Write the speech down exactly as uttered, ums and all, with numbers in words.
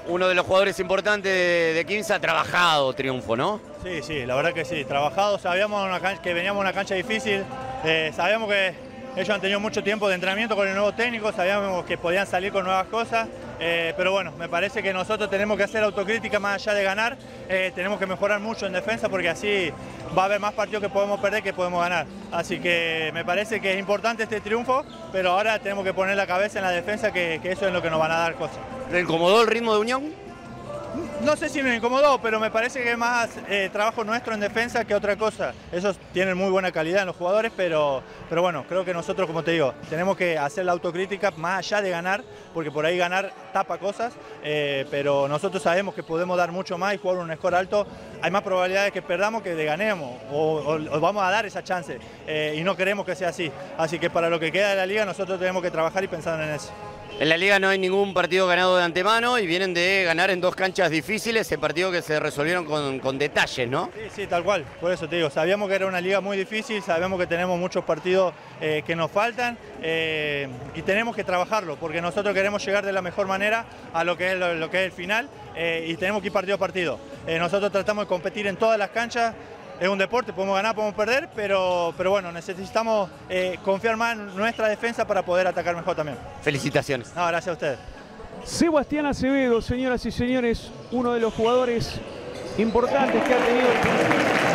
uno de los jugadores importantes de, de Quimsa, ha trabajado triunfo, ¿no? Sí, sí, la verdad que sí, trabajado, sabíamos una cancha, que veníamos a una cancha difícil, eh, sabíamos que ellos han tenido mucho tiempo de entrenamiento con el nuevo técnico, sabíamos que podían salir con nuevas cosas, eh, pero bueno, me parece que nosotros tenemos que hacer autocrítica más allá de ganar, eh, tenemos que mejorar mucho en defensa porque así va a haber más partidos que podemos perder que podemos ganar. Así que me parece que es importante este triunfo, pero ahora tenemos que poner la cabeza en la defensa, que, que eso es lo que nos van a dar cosas. ¿Le incomodó el ritmo de Unión? No sé si me incomodó, pero me parece que es más eh, trabajo nuestro en defensa que otra cosa. Ellos tienen muy buena calidad en los jugadores, pero, pero bueno, creo que nosotros, como te digo, tenemos que hacer la autocrítica más allá de ganar, porque por ahí ganar tapa cosas, eh, pero nosotros sabemos que podemos dar mucho más y jugar un score alto. Hay más probabilidades que perdamos que de ganemos, o, o, o vamos a dar esa chance, eh, y no queremos que sea así. Así que para lo que queda de la liga, nosotros tenemos que trabajar y pensar en eso. En la liga no hay ningún partido ganado de antemano y vienen de ganar en dos canchas difíciles, el partido que se resolvieron con, con detalles, ¿no? Sí, sí, tal cual, por eso te digo, sabíamos que era una liga muy difícil, sabemos que tenemos muchos partidos eh, que nos faltan eh, y tenemos que trabajarlo, porque nosotros queremos llegar de la mejor manera a lo que es, lo, lo que es el final eh, y tenemos que ir partido a partido. Eh, nosotros tratamos de competir en todas las canchas. Es un deporte, podemos ganar, podemos perder, pero, pero bueno, necesitamos eh, confiar más en nuestra defensa para poder atacar mejor también. Felicitaciones. No, gracias a ustedes. Sebastián Acevedo, señoras y señores, uno de los jugadores importantes que ha tenido el